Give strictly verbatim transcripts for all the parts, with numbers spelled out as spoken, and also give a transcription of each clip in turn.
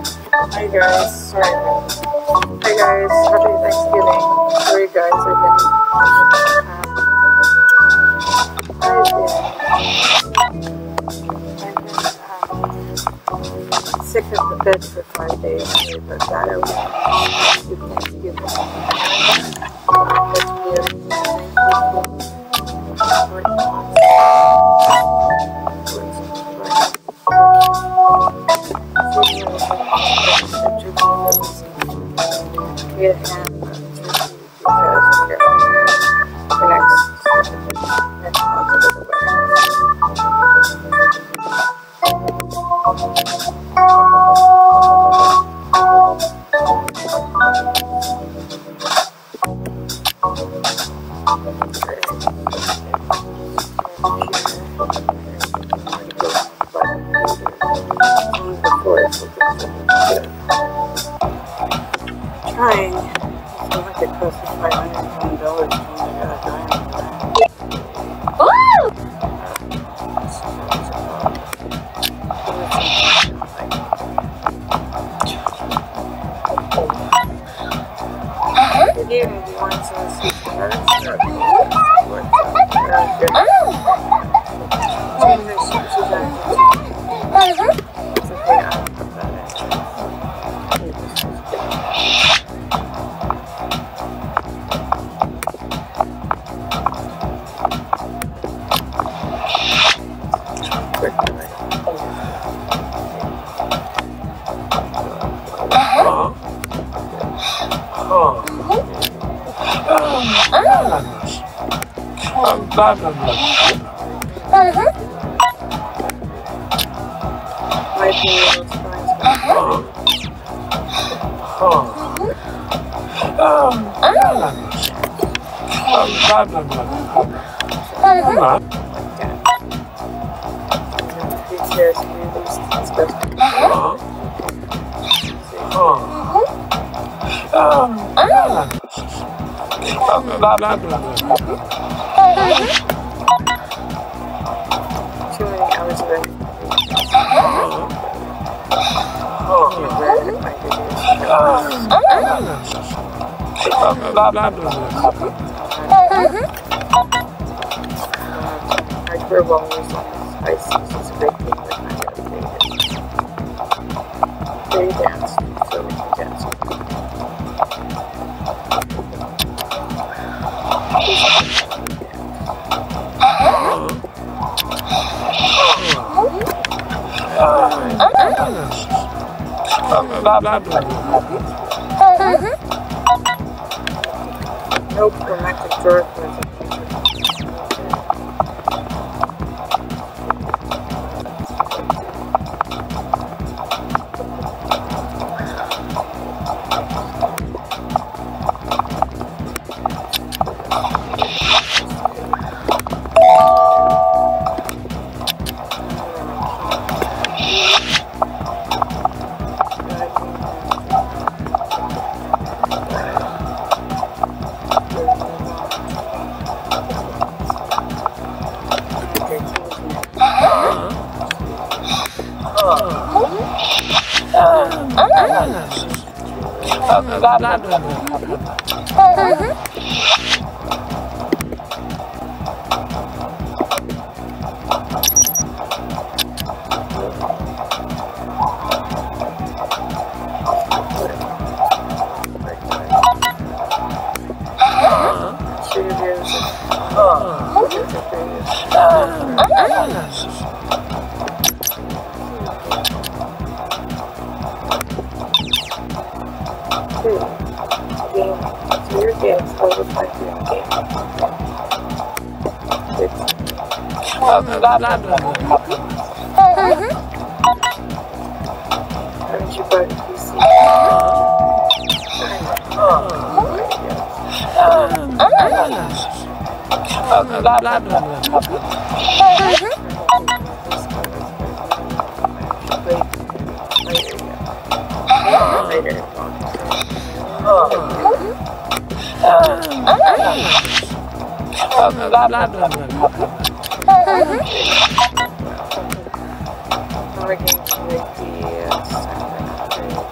Hi guys, sorry. Hi guys, happy Thanksgiving. Sorry guys, I've been, um, I've been, um, sick of the bed for five days, but that I will do Thanksgiving. Get him because we're the next next month of the wedding. Trying. I think it costs five hundred twenty dollars to get a diamond. Woo! They gave me the ones on C P R and stuff. It's okay, I'll put that in. My opinion was fine. These chairs can be disgusting. Too many hours of it. Hardcore bowlers and spices is a great thing with my dedicated. They dance, so we can dance. Nope, romantic George was haven't you bought a P C? Later. We're going to make the uh,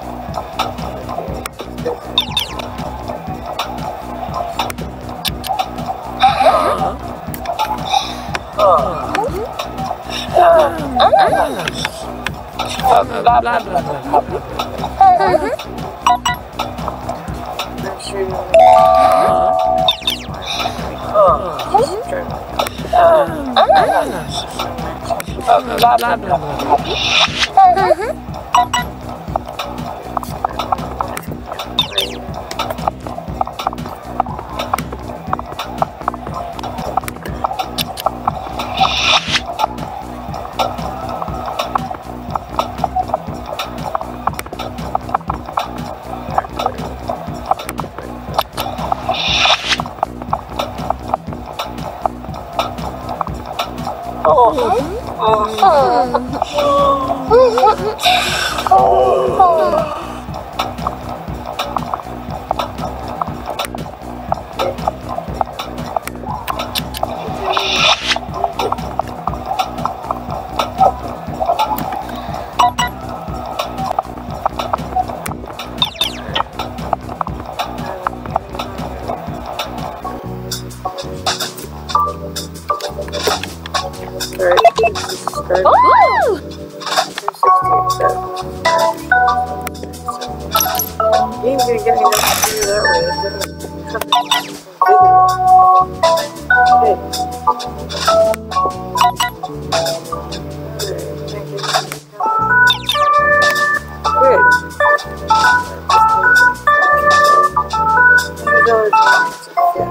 blah blah blah blah. Mhm. Make sure you. Blah blah blah. Mhm. Ooh! You ain't gonna get enough to do that way. Hey. Good. Two dollars more. Yeah.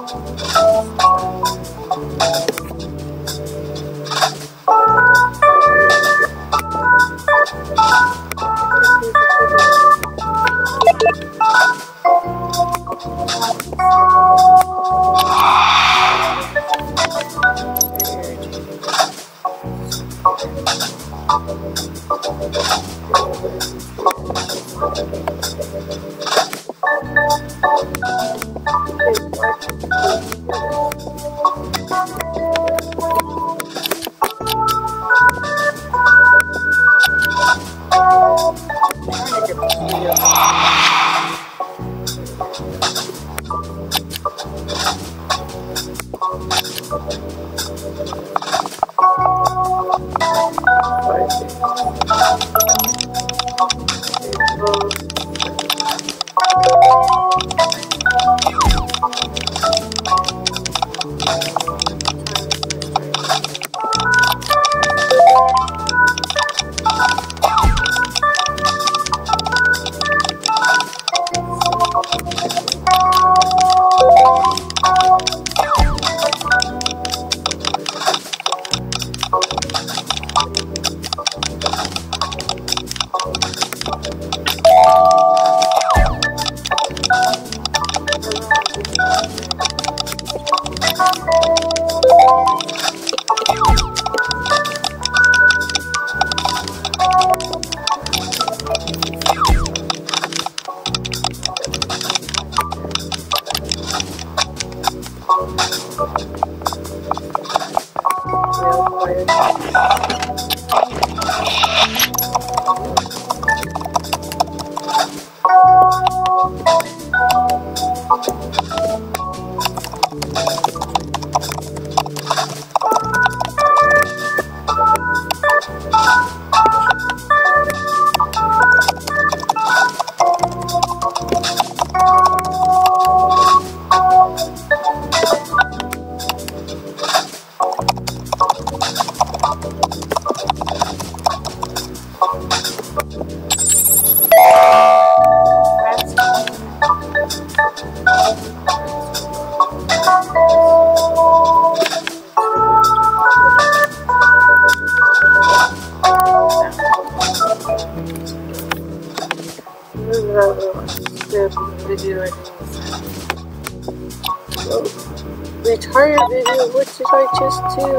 Retarded video, what did I just do?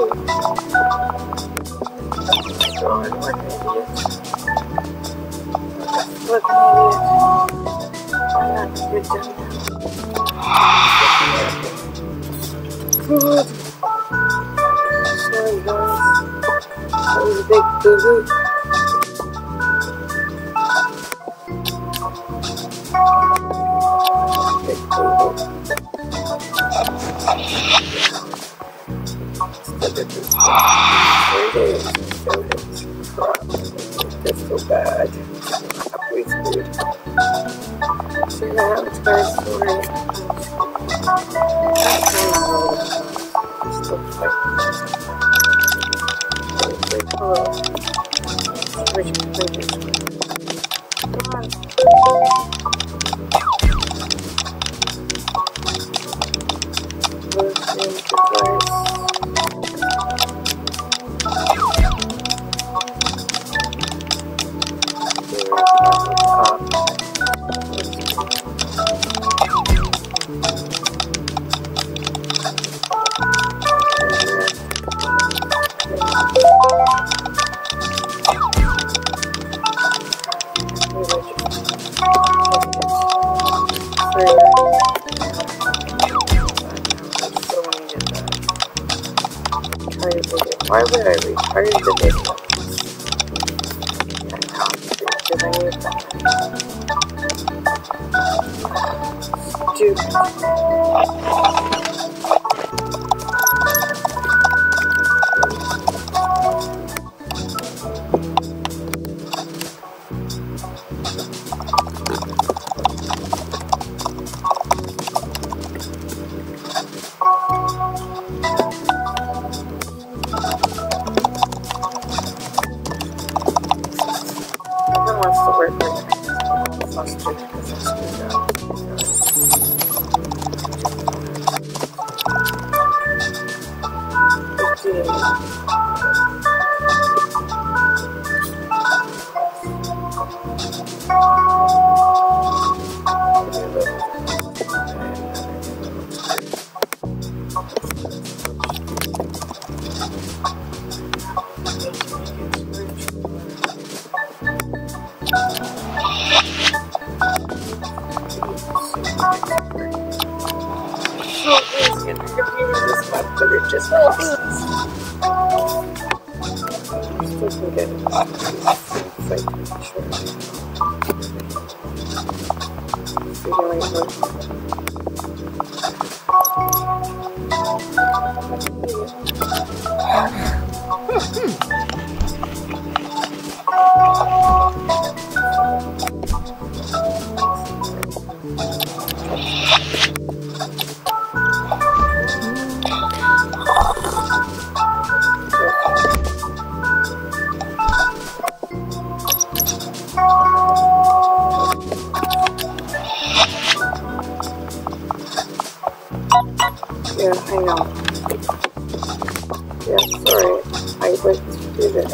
God, what an idiot. What an idiot. I'm not gonna get done now. Good. Sorry guys. That was a big boo-boo. Big boo-boo. Look at this one. There it is. There it is. That's so bad. Halfway through. So now it's very story. It's still fighting. It's like, hello. Where'd you play this one? Come on. Let's see the place. Why would I retire the video? Because I need that. Stupid. But it just makes sense. Still can get it. Fight to be sure. Figuring out. Yeah, I know. Yeah, sorry. I went to do that.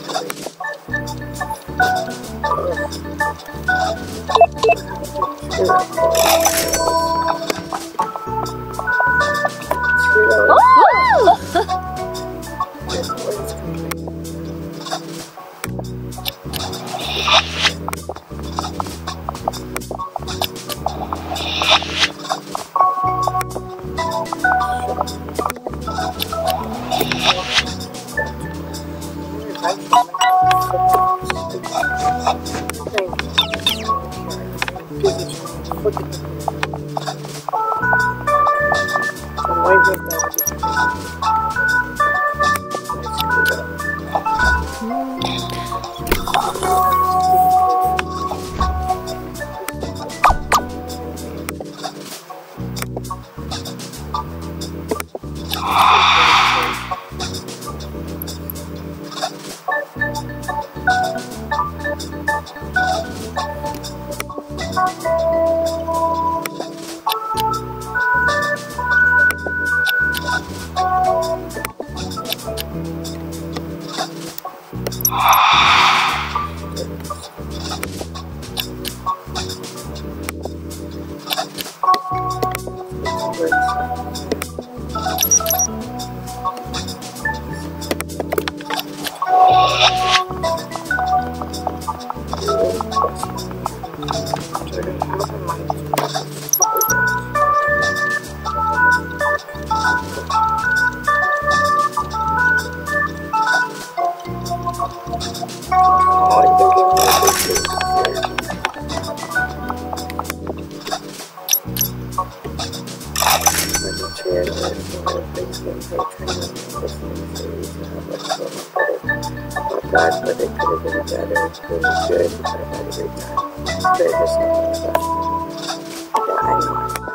But it could have been better. It was good. I had a great time. But it was not bad. Yeah, I know.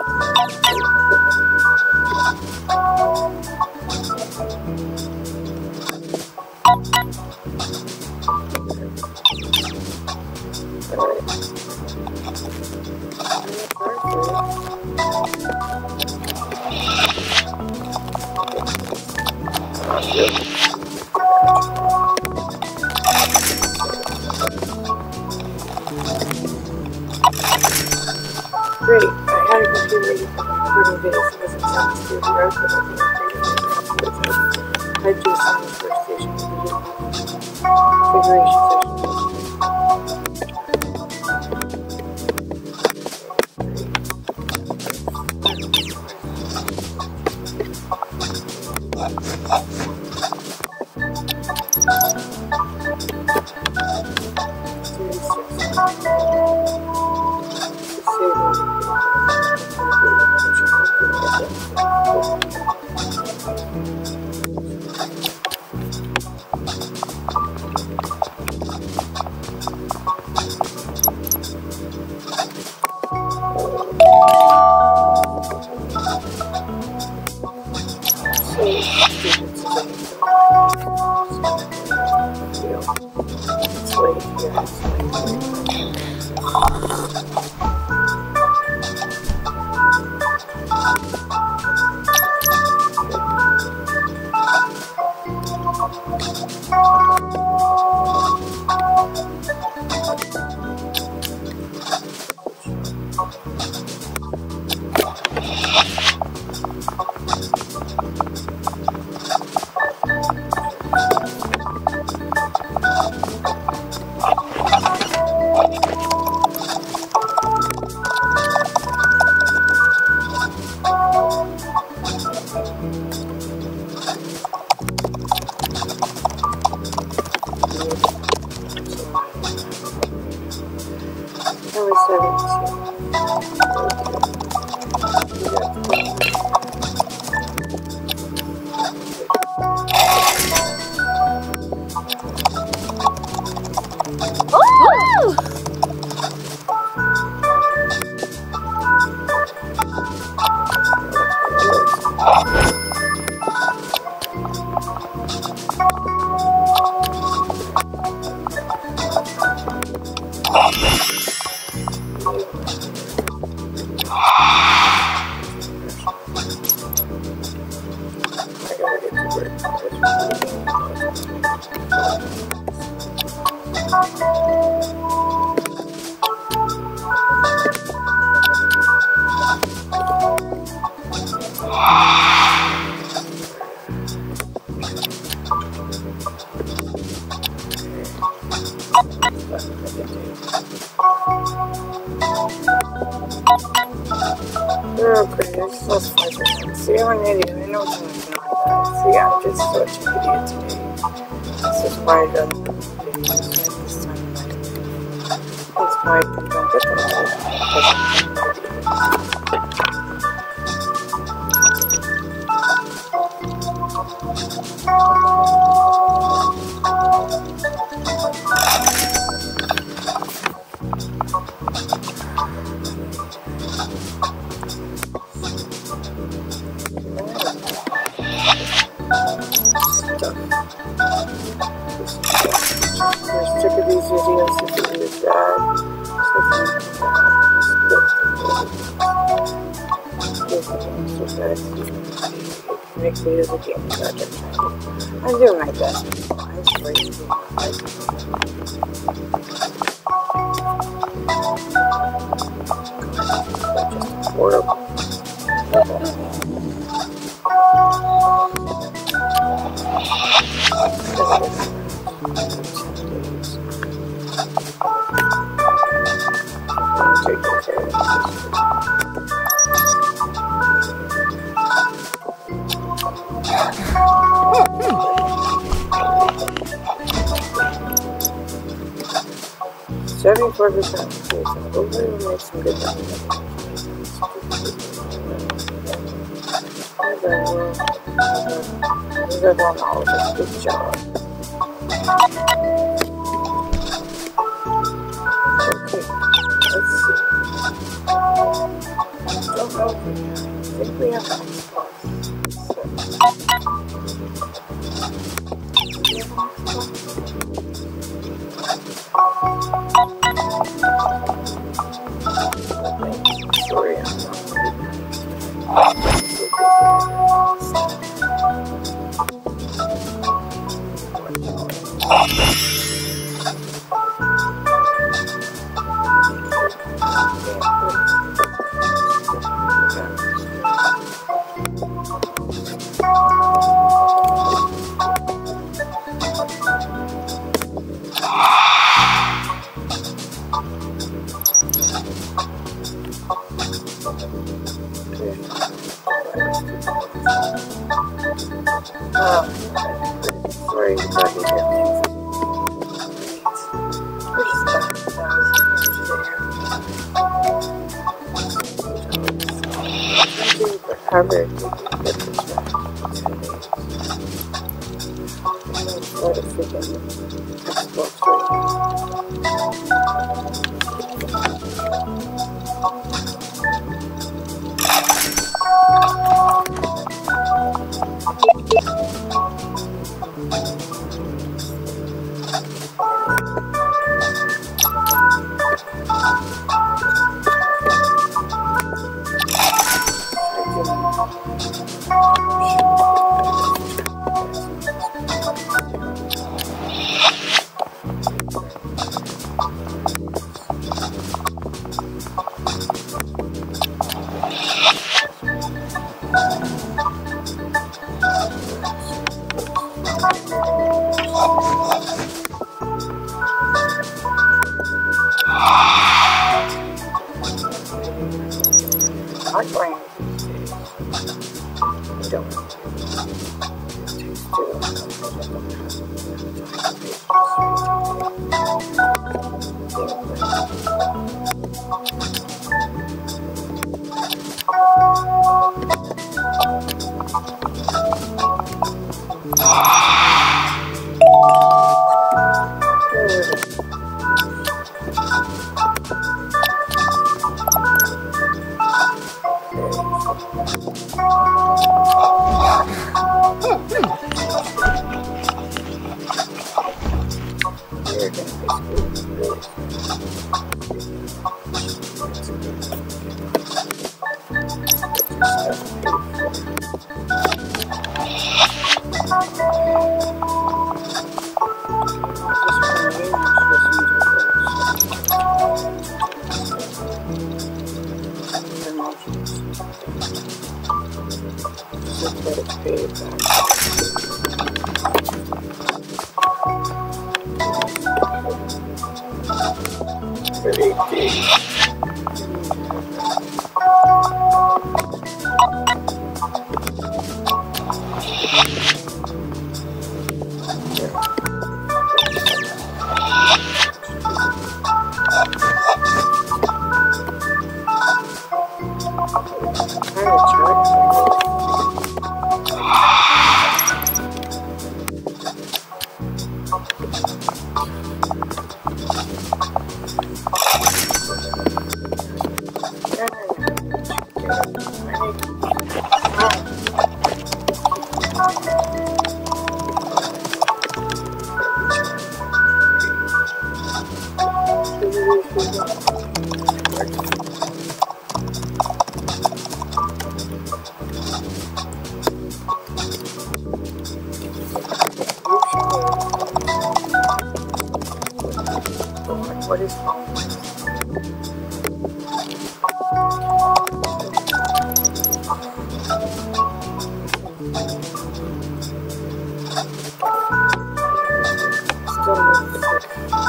Great. I had a computer ready for recording videos. It wasn't sound to the road, but I think I'm pretty good. I do a sound first station with the configuration session. seventeen. Okay, this is just like see how an idiot. I know it's not like that. See, I'm just such an idiot today. This is why I don't do videos this time. That's why I don't get them all. We're sick of these videos if you do that. Make videos of games that I'm doing my best. I'm sorry. Just horrible. Seventy-four percent. Hopefully we'll make some good money. We've done all of it. Good job. Okay, let's see. Don't know if we have. I think we have an Xbox. Sorry, I'm not. Oh, sorry, you probably didn't. We're just back to thousand today. Forever to get this back. What a freaking Xbox right now. My brain these days, I don't know. It takes too long. I don't have What is wrong? Still need to put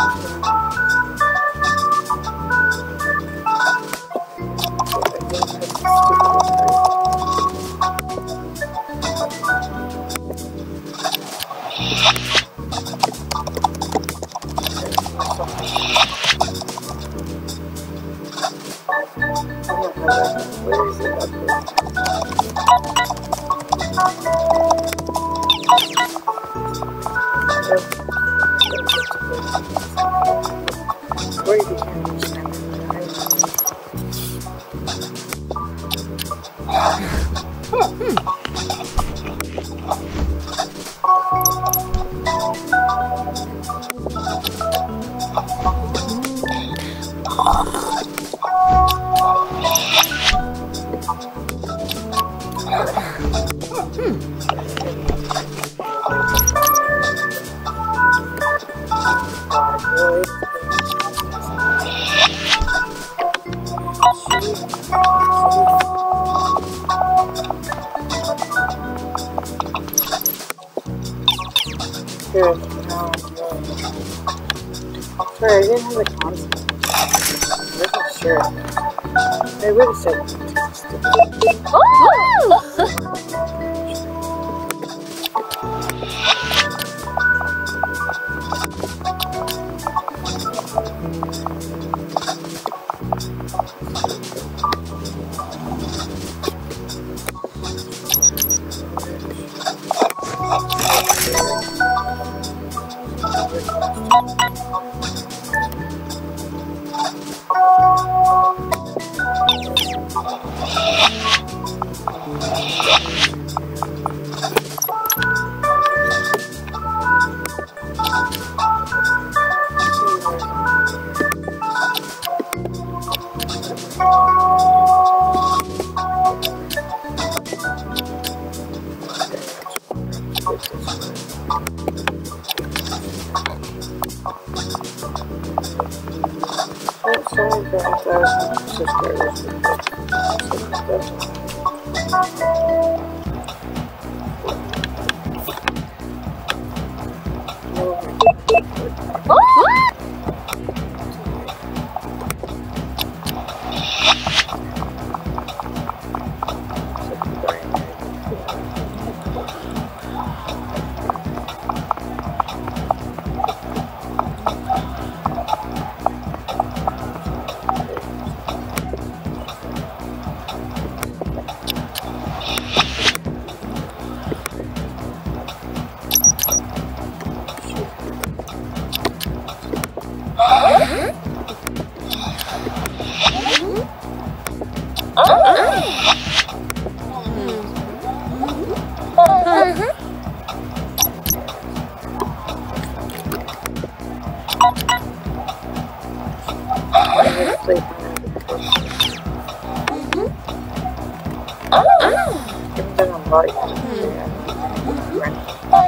where is it up there? Where did you understand Good. No, sorry, I didn't have the concept. I wasn't sure. I would have said seventy-five thousand subscribers. Even though I'm like, yeah, right.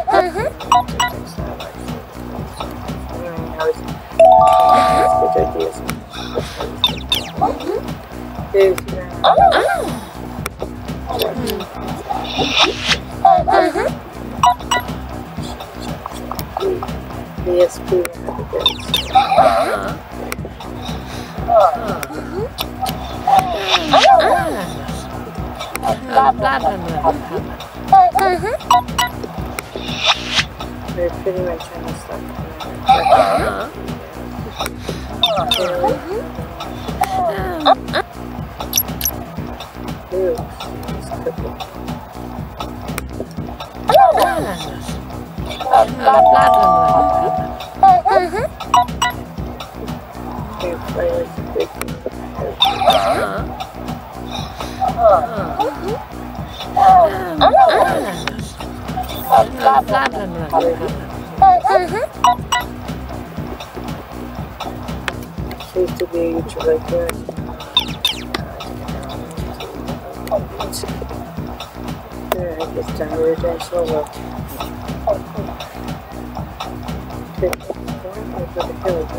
Anyway, I was good ideas. Here's the E S P Blah, blah, blah, blah. They're pretty much on the stuff. Uh-huh. Ooh, it's cooking. Blah, blah, blah, blah. Can't play with the big Blah, blah, blah, blah. She used to be a YouTuber like that. Yeah, I guess down we're doing so well. Okay, going over the hill.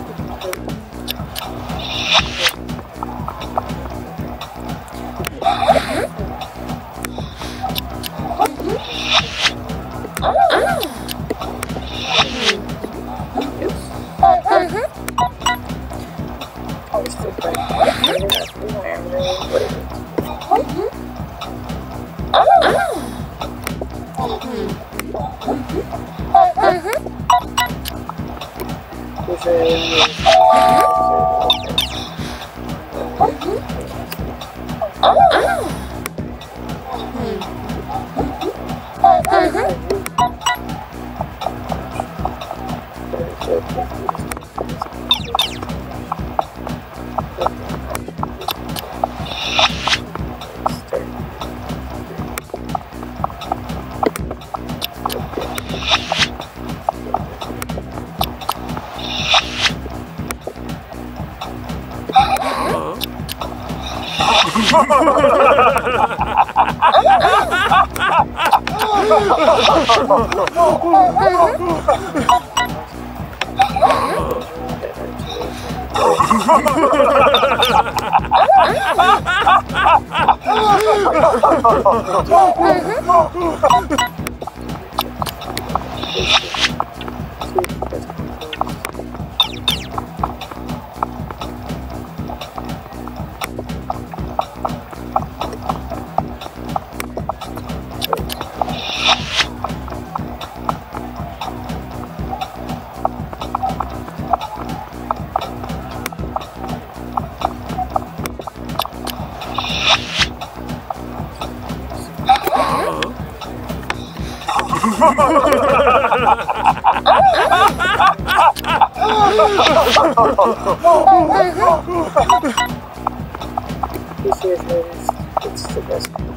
This year's latest, it's the best one.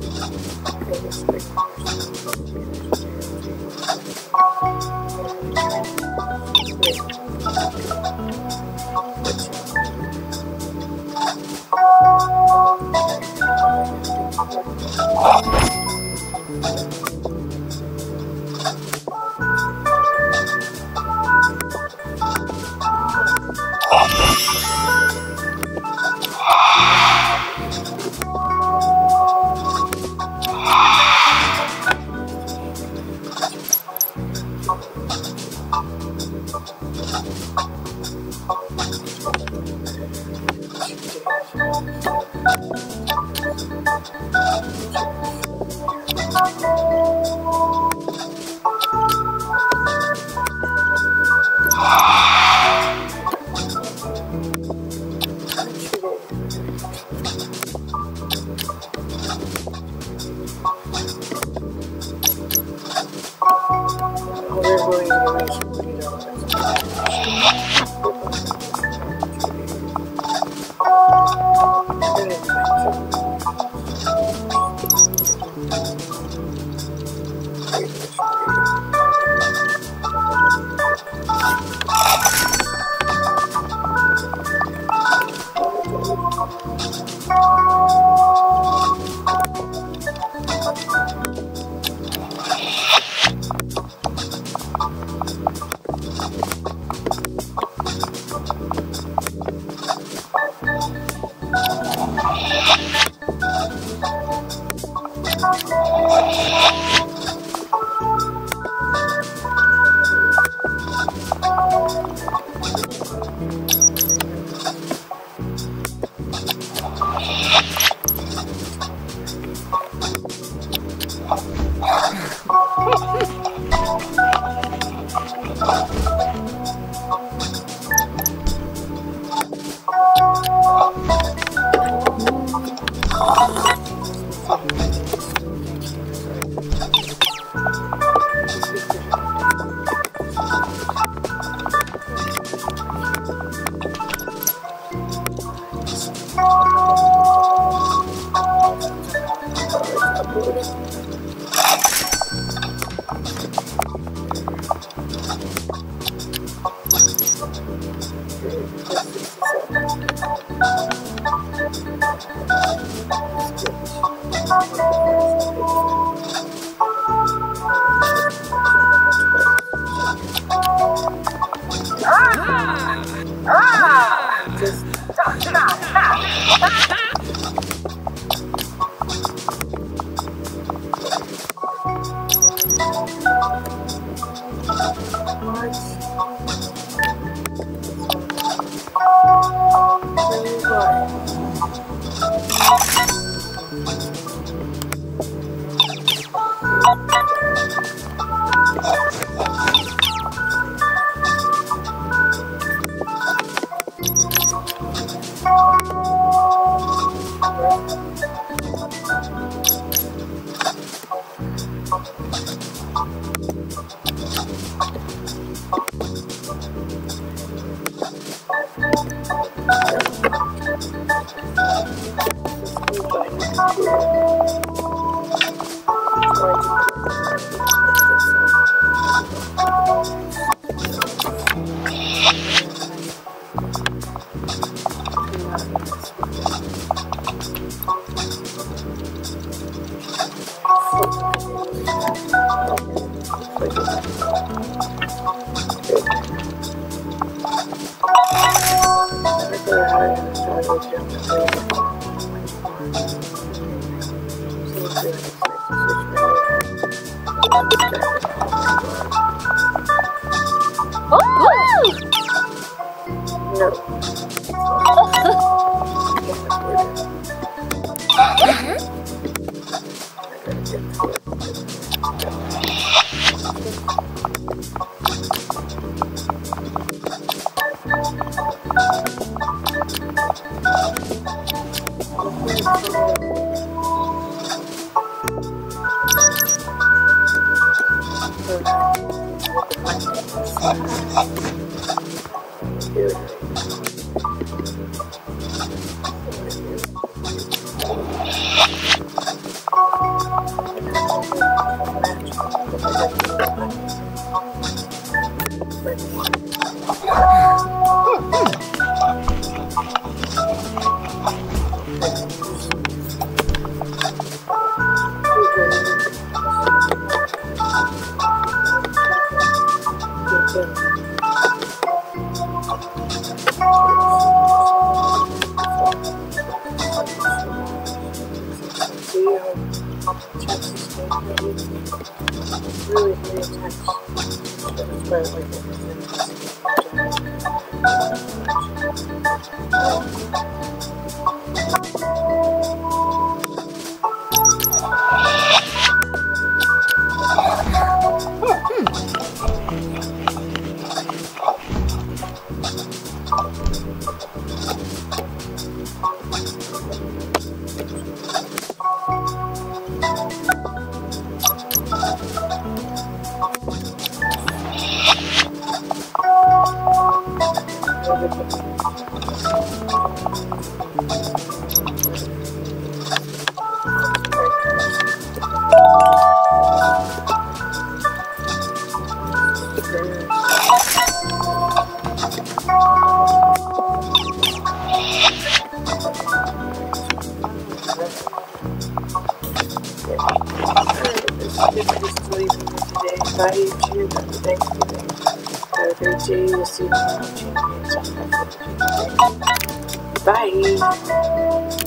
Thank you. Really, really intense. That's why I like it. Bye, YouTube. Happy Thanksgiving. Have a great day. We'll see you tomorrow. Bye.